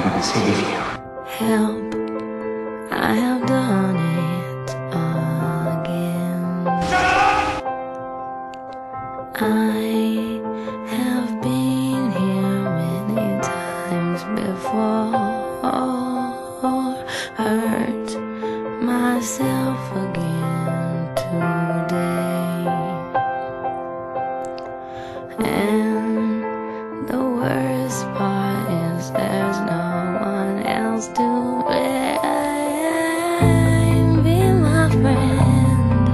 gonna save you. Help, I have done it again. I have been here many times before, hurt myself again today, and the worst part is there's no one else to blame. Be my friend,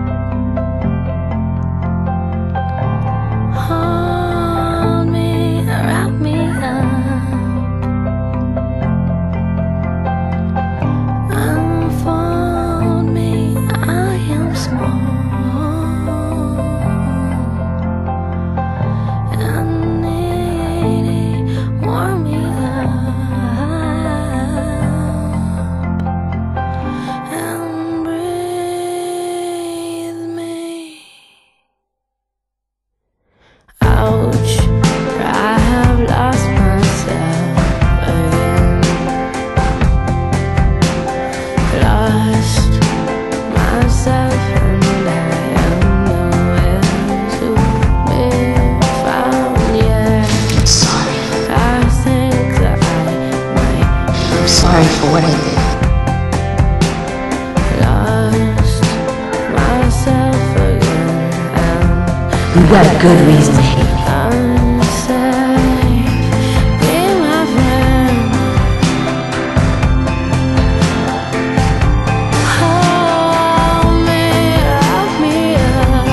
hold me, wrap me up, unfold me, I am small, and needy, warm me up, and breathe me. Ouch, I have lost myself again. Lost myself and I am nowhere to be found yet. I'm sorry. I think that I might I'm sorry for what I did. lost myself again, and You got a good reason to hate me. I'm safe. Be my friend, hold me, wrap me up,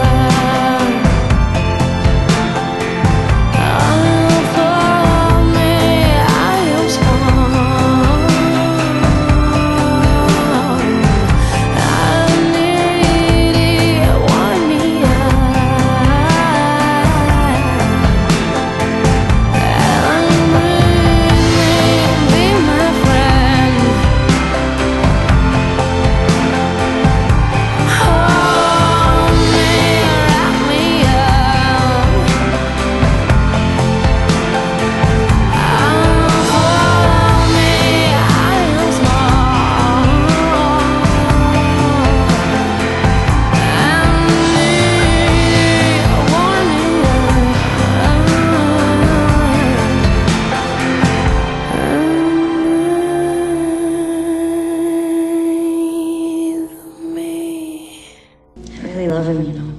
unfold me, I am small, I need you, warm me up, and breathe me, be my friend, hold me, wrap me up, unfold me, I am small, and need warming up, and breathe me. I really love him, you know.